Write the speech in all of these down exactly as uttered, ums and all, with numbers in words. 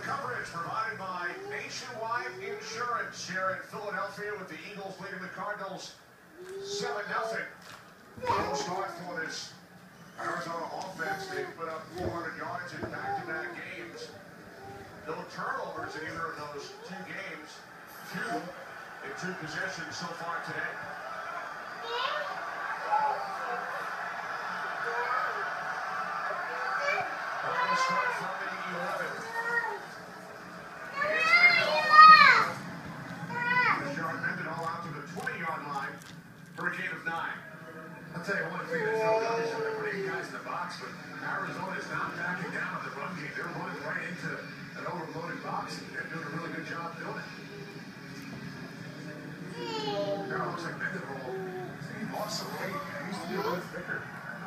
Coverage provided by Nationwide Insurance here in Philadelphia with the Eagles leading the Cardinals seven nothing. Slow start for this Arizona offense. They put up four hundred yards in back-to-back games. No turnovers in either of those two games. Two in two possessions so far today. Cardinals start from the eleven. Mendenhall out to the twenty-yard line for a gain of nine. I'll tell you one thing, there's no doubt they're going to put eight guys in the box, but Arizona is not backing down on the run game. They're running right into an overloaded box, and they're doing a really good job doing it. Now it looks like Mendenhall, he lost some weight. He used to be a little thicker.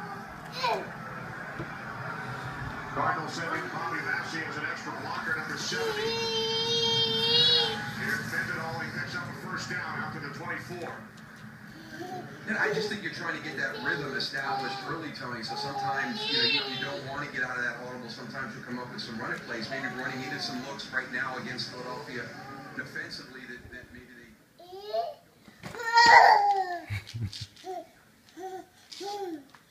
Cardinals sending Bobby Massey as an extra blocker, number seventy. Here's Mendenhall, he picks up a first down out to the twenty-four. And I just think you're trying to get that rhythm established early, Tony. So sometimes, you know, you, you don't want to get out of that audible. Sometimes you'll come up with some running plays, maybe running into some looks right now against Philadelphia defensively that, that maybe they...